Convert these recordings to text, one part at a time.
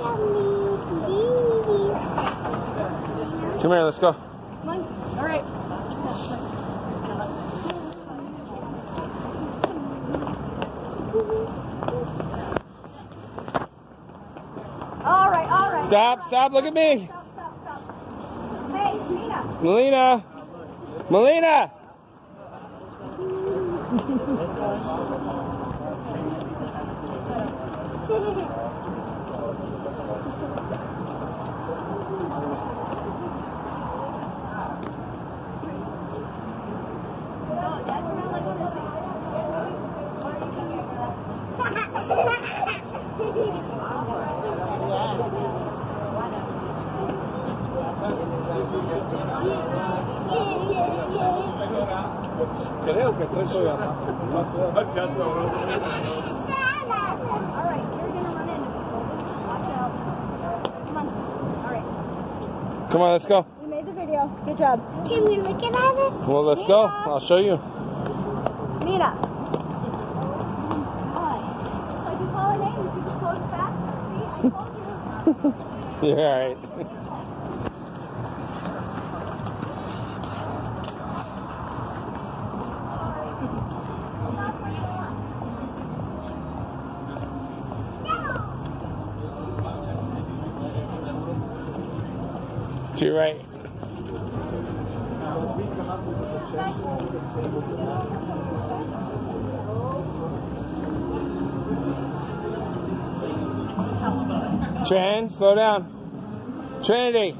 Come here, let's go. Come on. All right. All right, all right. Stop, look at me. Stop. Hey, Melina. Melina. Creo que estoy todavía. All right, you're gonna run in. Watch out. Come on. All right. Come on, let's go. We made the video. Good job. Can we look at it? Well, let's go. I'll show you. Nina. So if you call her name, she just goes fast. See, I told you. You're all right. To your right. Tran, slow down. Trinity.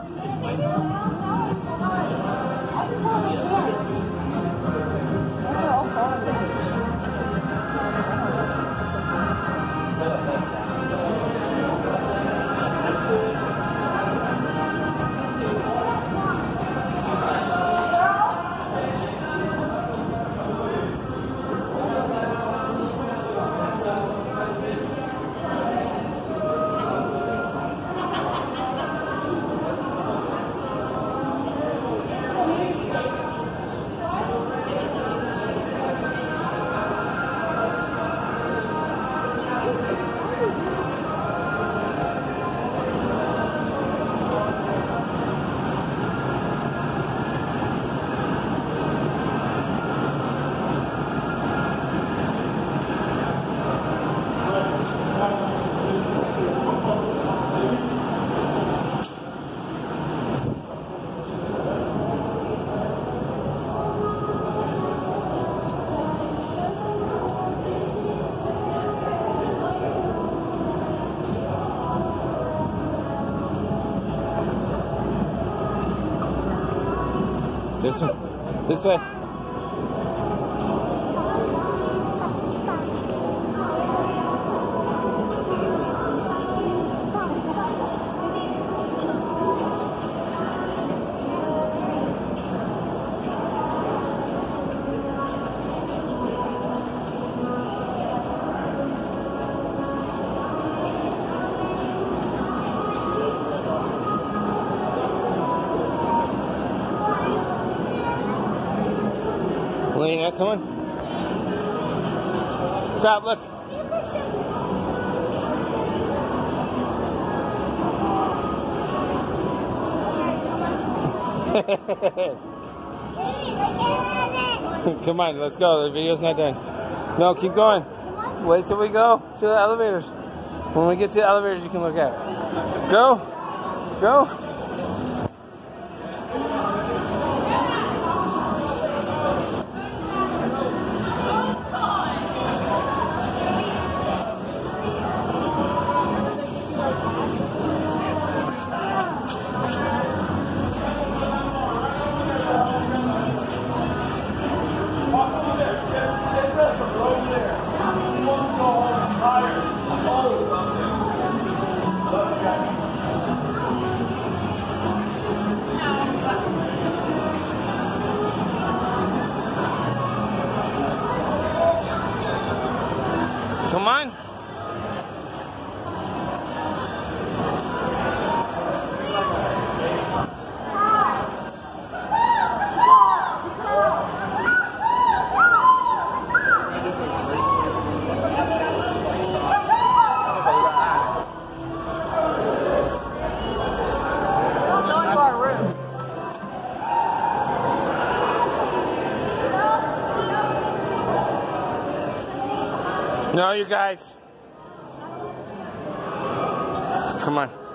This way. This way. Lena, come on. Stop, look. Come on, let's go. The video's not done. No, keep going. Wait till we go to the elevators. When we get to the elevators, you can look at it. Go. Go. Come on. No, you guys. Come on.